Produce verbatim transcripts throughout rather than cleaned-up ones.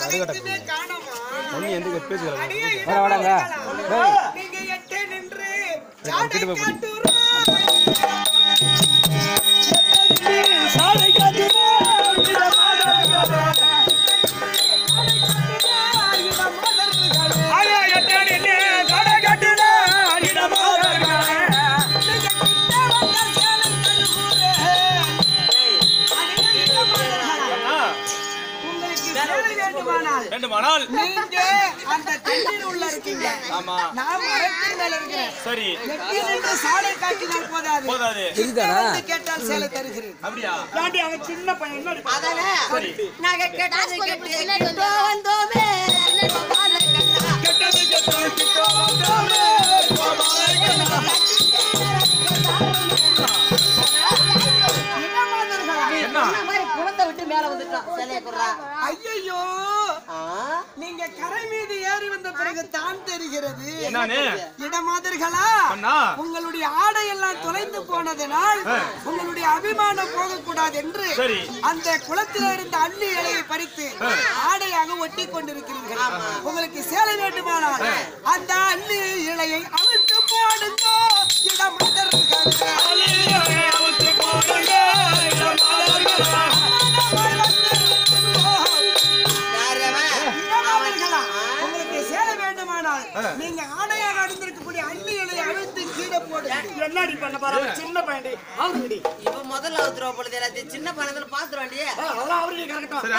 எதுமே காணோமா ஒண்ணு எதுக்கு பேசுறீங்க அடியே வர வாடங்க நீங்க எட்டே நின்று சாடை காட்டுறா சாடை காட்டுறா ஆயா எட்டே நின்று சாடை காட்டுறா இடமாதர்களே வேண்டுமானால் நீங்க அந்த தண்ணீர் உள்ள இருக்கீங்க. ஆமா நான் மரத்தின் மேல இருக்கிறேன். சரி எட்டிலிருந்து சாடை காட்டினால் போதாது. போதாது வந்து கேட்டால் சேலை தருகிறேன். அப்படியா தாண்டி அவன் சின்ன பையன் என்ன அதனே நாங்க கேட்டது கேட்டு வந்தோமே கேட்டது கேட்டு வந்தோமே ஐயோ நீங்க கரை மீது ஏறி வந்த பிறகு தான் தெரிகிறது இடமாதர்களா உங்களுடைய ஆடை எல்லாம் தொலைந்து போனதனால் உங்களுடைய அபிமானம் போகக்கூடாது என்று அந்த குளத்தில் இருந்த அள்ளி இலையை பறித்து ஆடையாக ஒட்டி கொண்டிருக்கிறீர்கள். உங்களுக்கு சேலை வேண்டுமானால் அந்த அள்ளி இலையை அவிழ்த்து போடுங்க இடமாதர்களா உங்களுக்கு சேலை வேண்டுமானால் நீங்க ஆடையாக அணிந்திருக்கக்கூடிய அள்ளி இலையை அழுத்து கீழே போடு. என்னடி பண்ண பாரு சின்ன பையன்டி ஆல்ரெடி இப்ப முதல்ல அவத்துறோம் பொழுது எல்லாத்தையும் சின்ன பணத்துல பாத்துருவாண்டியே அதெல்லாம் அவரே கரெக்டா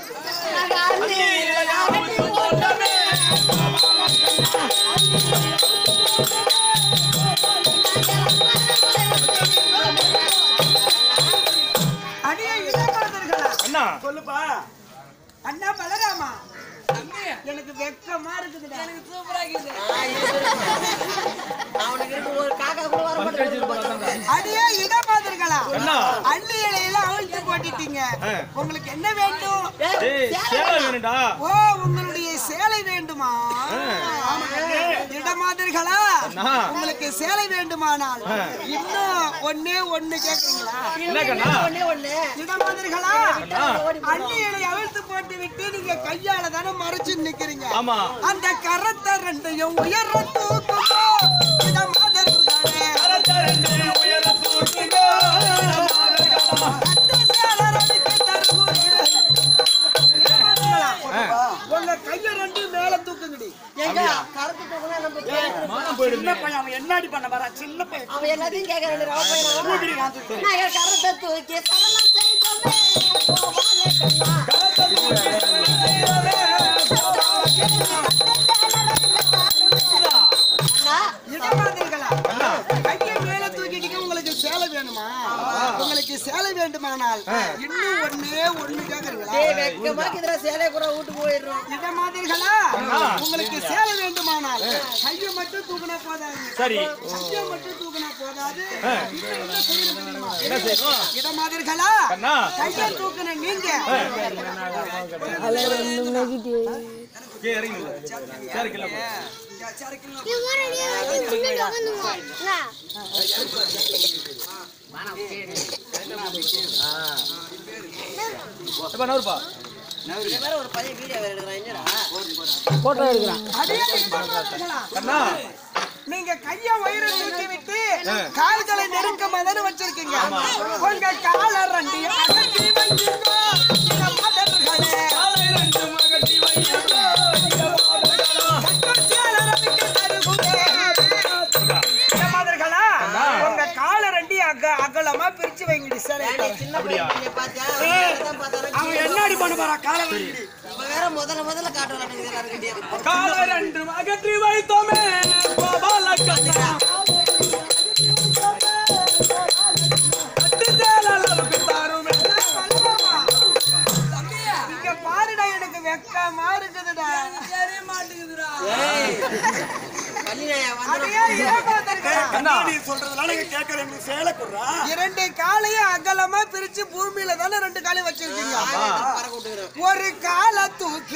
அடியே இளமாதர்களா அண்ணா சொல்லுப்பா அண்ணா பலராமா எனக்கு வெக்கமா இருக்குதுடா. எனக்கு சூப்பரா இருக்குது அவனுக்கு இருக்கு ஒரு காக்கா கூட வர மாட்டேங்குது. அடியே இடமாதர்களா அள்ளி இலையில அவிழ்த்து போட்டுட்டீங்க. உங்களுக்கு என்ன வேண்டும்? சேலை வேணும்டா. ஓ உங்களுடைய சேலை வேண்டுமா? இடமாதர்களா உங்களுக்கு சேலை வேண்டுமானால் இன்னும் ஒண்ணே ஒண்ணு கேக்குறீங்களா? ஒண்ணே ஒண்ணு இடமாதர்களா அள்ளி இலையை அவிழ்த்து போட்டு விட்டு நீங்க கையால தானே மறைச்சு நிக்கிறீங்க. ஆமா அந்த கரத்தை ரெண்டையும் உயர தூக்குங்க இடமாதர்களே கரத்தை ரெண்டையும் உயர தூக்குங்க அந்த சேலரடிக்கு தருகிறேன். உங்க கைய ரெண்டு மேல தூக்குங்கடி. எங்க கரத்து தூக்குனா நம்ம மானம் போயிடுமே. சின்ன பையன் அவன் என்னடி பண்ண வரா சின்ன பையன் அவன் எல்லாத்தையும் கேக்குறான் ரவ பையன் நான் கரத்தை தூக்கி சரணம் செய்தோமே கோபாலே கண்ணா கரத்தை தூக்கி சரணம் செய்தோமே இடமாதர்களா கையை மேல தூக்கிட்டீங்க. உங்களுக்கு சேலை வேணுமா? உங்களுக்கு சேலை வேண்டுமானால் இன்னும் ஒண்ணே ஒண்ணு கேக்குறீங்களா? வெக்கமாக்குதுடா சேலை கூட வீட்டு போயிடுறோம். இடமாதர்களா உங்களுக்கு சேலை வேண்டுமானால் கையை மட்டும் தூக்குனா போதாது. சரி கையை மட்டும் தூக்குனா போதாது. என்ன செய்யணும்? இடமாதர்களா அண்ணா கையை தூக்குன நீங்க கே இறங்கி சேர் கிள எப்ப நூறுபா ஒரு பையன் வீடியோ எடுக்கிறான் என்னடா போட்டோ எடுக்கிறான். அண்ணா நீங்க கைய வயிறு தூக்கி விட்டு கால்களை நெருக்க மதன வச்சிருக்கீங்க. உங்க கால ரெண்டு அகட்டி வைங்க இடமாதர்களே காலை ரெண்டு அகட்டி வைங்க இடமாதர்களா உங்க கால ரெண்டு அகலமா பிரிச்சு வைங்கடி. சரி சின்ன பையன் பாத்தியா அவன் என்னடி பண்ண போறா காலை ரெண்டு வேற முதல்ல முதல்ல காட்டுவாங்க எல்லாரும் கிட்டே கால ரெண்டு அகற்றி வைத்தோமே கோபால கண்ணா இங்க பாருடா எனக்கு வெக்கமா இருக்குதுடா. சரி மாட்டேங்குதுடா. இரண்டு காலையும் அகலமா பிரிச்சு பூமியில தானே ரெண்டு காலையும் வச்சிருக்கீங்க. ஒரு காலை தூக்கி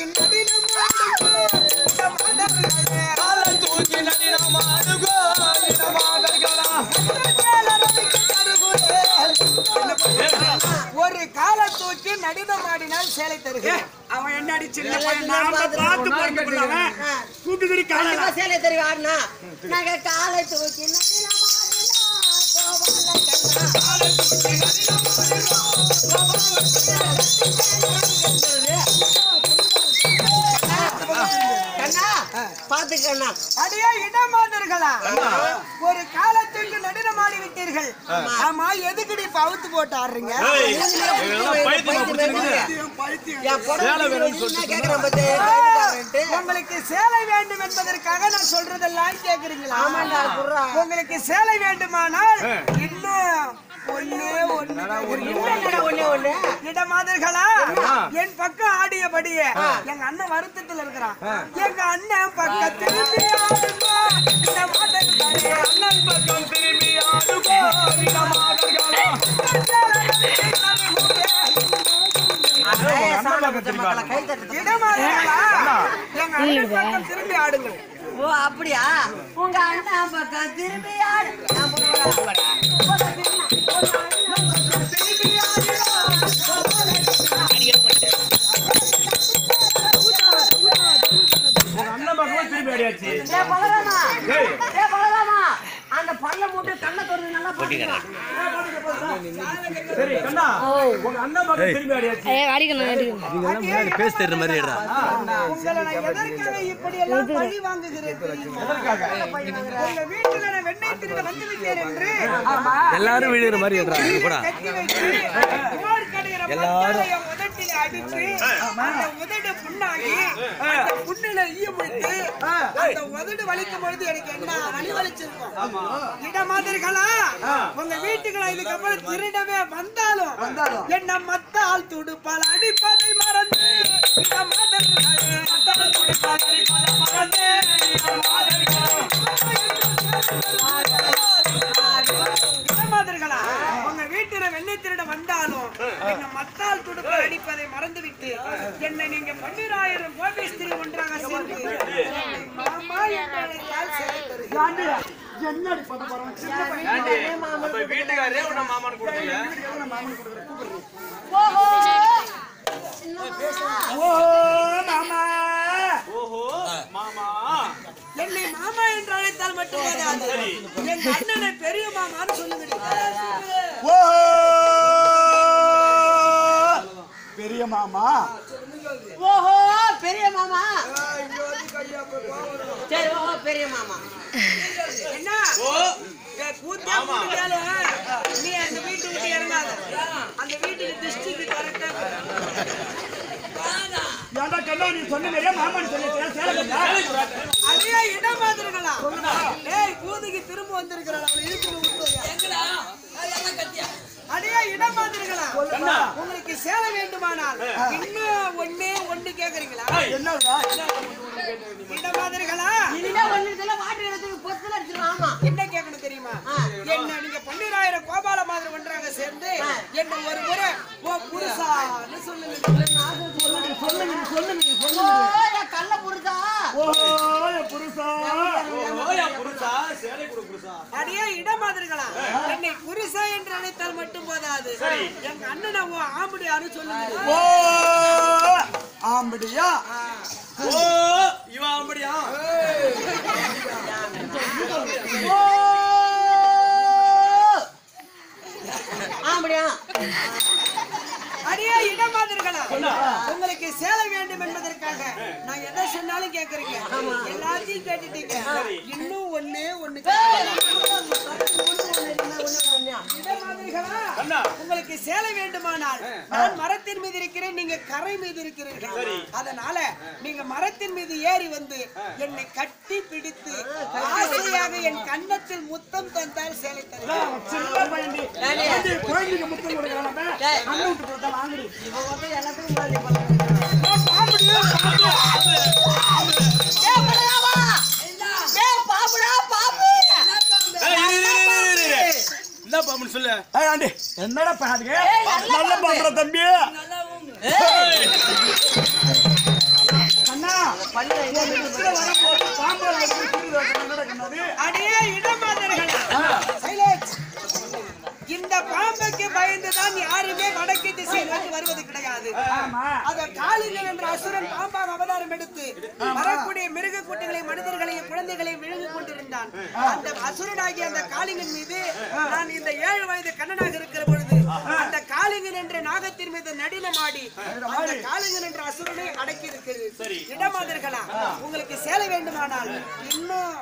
ஒரு காலை தூக்கி நடினம் ஆடினால் சேலை தருகிறேன். அவன் என்னடி சின்ன பையன் நாம பார்த்து போறவன் கூப்பிடுடி காலையில கண்டிப்பா சேலை தெரியும் ஆடுனா நாங்க காலை தூக்கி நதில மாறினா கோபால கண்ணா காலை தூக்கி நதில மாறினா கண்ணா பாத்துக்கண்ணா. அடியே இடமாதர்களா, ஒரு காலத்துக்கு நடினம் ஆடி விட்டீர்கள். ஆமா, எதுக்குடி இப்ப அவுத்து போட்டு ஆடுறீங்க? உங்களுக்கு சேலை வேண்டும் என்பதற்காக நான் சொல்றதெல்லாம் கேக்குறீங்களா? உங்களுக்கு சேலை வேண்டுமானால் இன்னும் ஒண்ணே ஒண்ணு இடமாதர்களா, என் பக்கம் ஆடியபடியே எங்க அண்ணன் வருத்தத்தில் இருக்கிறான். எங்க அண்ணன் பக்கத்தில் அண்ணன் பக்கம் திரும்பி ஆடுகோ இடமாதர்களா. எங்க அண்ணன் பக்கம் திரும்பி ஆடுங்கள். ஓ அப்படியா? உங்க அண்ணன் பக்கம் திரும்பி ஆடு. அந்த பல்ல மூட்டு கண்ணை தொடர்ந்து நல்லா போட்டுக்கலாம். சரி கண்ணா, உங்க அண்ணன் பக்கம் திரும்பி ஆடியாச்சு. பேச தெரியுற மாதிரி உங்களை நான் எதற்காக இப்படி எல்லாம் பழி வாங்குகிறேன் தெரியுமா? உங்க வீட்டுல நான் வெண்ணெய் திருட வந்து விட்டேன் என்று எல்லாரும் விழுகிற மாதிரி கூட கட்டி வைத்து மோர் கடையிற மத்தால என் உதட்டில அடித்து அந்த உதடு புண்ணாகி அந்த புண்ணுல ஈய முடித்து அந்த உதடு வலிக்கும் பொழுது எனக்கு என்ன வலி வலிச்சிருக்கும். இடமாதிரிகளா, உங்க வீட்டுக்குள்ள இதுக்கப்புறம் திருடவே வந்தாலும் என்ன மத்தால் துடுப்பால் அடிப்பதை மறந்து இடமாதிரிகளா, உங்க வீட்டுல வெண்ணெய் திருட வந்தாலும் என்ன மத்தால் துடுப்பால் அடிப்பதை மறந்துவிட்டு என்னை நீங்க பன்னிராயிரம் கோபி ஸ்திரீ ஒன்றாக சேர்ந்து மாமா என்னை சேலை தருகிறேன். என்னடி பண்ண போறோம்? சின்ன பையன் அப்ப வீட்டுக்காரரே உன்ன மாமான்னு கூப்பிடுங்க. ஓஹோ ஓ மாமா ஓஹோ மாமா, என்னை மாமா என்று அழைத்தால் மட்டும் போதாது, என் அண்ணனை பெரிய மாமான்னு சொல்லுங்க. ஓ பெரிய மாமா. ஓஹோ பெரிய மாமா. சரி ஓஹோ பெரிய மாமா. என்ன கூத்தா கூட்டியால நீ அந்த வீட்டு விட்டு இறங்காத. அந்த வீட்டுக்கு டிஸ்ட்ரிக்ட் கரெக்டா ஏன்டா கண்ணா நீ சொன்ன மாதிரியே மாமான்னு சொல்லிட்டு சேலை கட்டா அதே இடம் மாதிரிங்களா? ஏய் கூதிக்கு திரும்ப வந்திருக்கிறான், அவளை இழுத்து விட்டுறியா? அதே இடம் மாதிரிங்களா? உங்களுக்கு சேலை வேண்டுமானால் இன்னும் ஒண்ணே ஒண்ணு கேக்குறீங்களா? என்னடா இடம் மாதிரிகளா? இனிமே ஒண்ணு தெரியல வாட்டர் எடுத்து பொத்துல அடிச்சிரும். ஆமா என்ன கேட்கணும் தெரியுமா? என்ன நீங்க பன்னிராயிரம் கோபால மாதிரி ஒன்றாக சேர்ந்து என்ன ஒரு முறை ஓ புருஷான்னு சொல்லுங்க. சொல்லுங்க சொல்லுங்க சொல்லுங்க. ஓ என் கள்ள புருஷா. ஓ புருஷா. ஓயா புருஷா, சேலை கொடு புருஷா. அடியே இடம் மாதிரிகளா, என்னை புருஷா என்று அழைத்தால் மட்டும் போதாது, எங்க அண்ணனை ஓ ஆம்படியான்னு சொல்லுங்க. ஓ ஆம்படியா. ஓ இவன் அப்படியா? ஓ ஆம்படியா. அடியே இடம் மாதிரிகளா, உங்களுக்கு சேலை வேண்டும் என்பதற்காக நான் எதை சொன்னாலும் கேக்குறீங்க. எல்லாத்தையும் கேட்டுட்டீங்க. இன்னும் ஒண்ணே ஒண்ணு உங்களுக்கு சேலை வேண்டுமானால் நான் மரத்தின் மீது இருக்கிறேன், நீங்க கரை மீது இருக்கிறீர்கள். அதனால நீங்க மரத்தின் மீது ஏறி வந்து என்னை கட்டி பிடித்து ஆசையாக என் கன்னத்தில் முத்தம் தந்தால் சேலை தருவேன். சின்ன பையன் குழந்தைக்கு முத்தம் கொடுக்கறானே அண்ணன் விட்டு போட்டா வாங்குறீ. இவ வந்து எல்லாத்துக்கும் மாதிரி பண்ணுங்க. ஏ பலராமா ஏ பாப்புடா பாப்பு. என்ன பாம்புன்னு சொல்லு. ஏய் ஆண்டி என்னடா பாடுங்க? நல்ல பாம்புடா தம்பி. அண்ணா பல்ல வர பாம்பு வந்து குடில என்னடா கண்ணாடி? அடியே இடம் மாதிரிகளா, சைலன்ஸ். இந்த பாம்புக்கு பயந்துதான் யாருமே வடக்கு திசையில் வந்து வருவது கிடையாது. அசுரன் பாம்பாக அவதாரம் எடுத்து வரக்கூடிய மிருக கூட்டங்களை மனிதர்களையும் குழந்தைகளையும் விழுங்கிக் கொண்டிருந்தான். அந்த அசுரனாகிய அந்த காளிங்கன் மீது நான் இந்த ஏழு வயது கண்ணனாக இருக்கிற பொழுது அந்த காளிங்கன் என்ற நாகத்தின் மீது நடினமாடி அந்த காளிங்கன் என்ற அசுரனை அடக்கி இருக்கிறது. இடமாதர்களா, உங்களுக்கு சேலை வேண்டுமானால் இன்னும்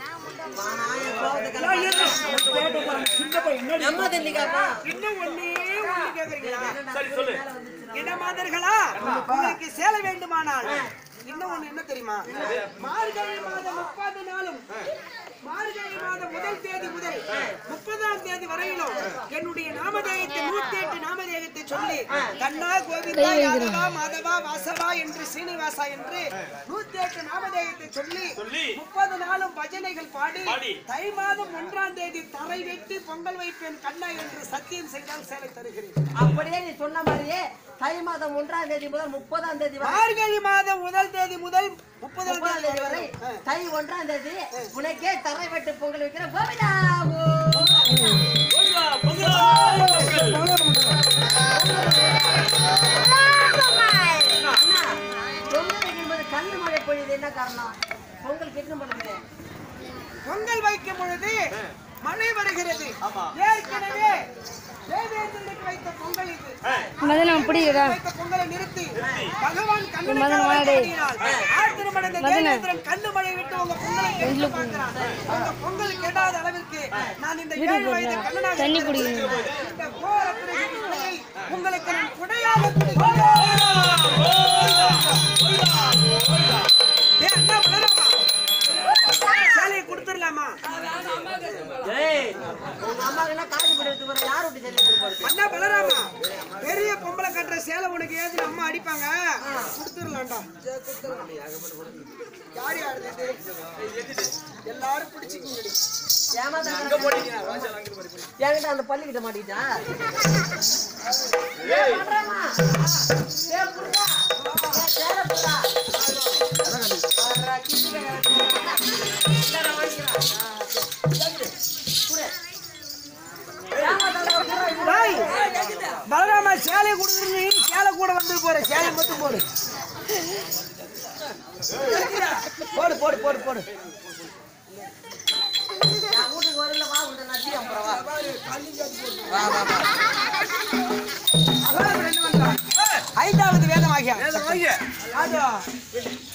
இன்னும் ஒன்னே ஒண்ணு கேக்குறீங்களா? இடமாதர்களா, உங்களுக்கு சேலை வேண்டுமானால் இன்னும் ஒண்ணு என்ன தெரியுமா? மார்கழி மாதம் முப்பது நாளும் மார்கழி மாதம் முதல் தேதி முதல் முப்பதாம் தேதி வரையிலும் என்னுடைய நாமதேயத்தை நூத்தி எட்டு நாமதேயத்தை சொல்லி கண்ணா கோவிந்தா யாதவா மாதவா வாசவா என்று சீனிவாசா என்று நூத்தி எட்டு நாமதேயத்தை சொல்லி முப்பது நாளும் பஜனைகள் பாடி தை மாதம் ஒன்றாம் தேதி தரை வெட்டி பொங்கல் வைப்பேன் கண்ணா என்று சத்தியம் செய்தால் சேலை தருகிறேன். அப்படியே நீ சொன்ன மாதிரியே தை மாதம் ஒன்றாம் தேதி முதல் முப்பதாம் தேதி வரை மார்கழி மாதம் முதல் தேதி முதல் முப்பதாம் தேதி வரை தை ஒன்றாம் தேதி உனக்கே தரை வெட்டு பொங்கல் வைக்கிற கோவிந்தா. பொங்கல் வைக்கும்போது கண்ணு மழை பொழியுது, என்ன காரணம்? பொங்கல் கெட்டு பண்ணுது. பொங்கல் வைக்கும் பொழுது மழை வருகிறது. ஏற்கனவே தேவேந்திரனுக்கு வைத்த பொங்கல் இது. வைத்த பொங்கலை நிறுத்தி பகவான் தேவேந்திரன் கண்ணு மழை விட்டு உங்க பொங்கலை கெட்டு பார்க்கிறான். உங்க பொங்கல் கெடாத அளவிற்கு நான் இந்த ஏழு வயது கண்ணனாக இந்த கோர பிறகு உங்களுக்கு நான் குடையாக சேலையை கொடுத்துடலாமா? அண்ணா பலராமா, பெரிய பொம்பளை கட்டுற சேலை உனக்கு ஏதுல அம்மா அடிப்பாங்க, கொடுத்துடலாம்டா. யார் யாரு எல்லாரும் பிடிச்சிக்கிங்க. அந்த பள்ளிக்கிட்ட மாட்டிக்கிட்டா பலராமா சேலை கொடுத்துருங்க. சேலை கூட வந்து போற சேலை மட்டும் போடு போடு போடு போடு போடு. ஐந்தாவது வேதமாகிய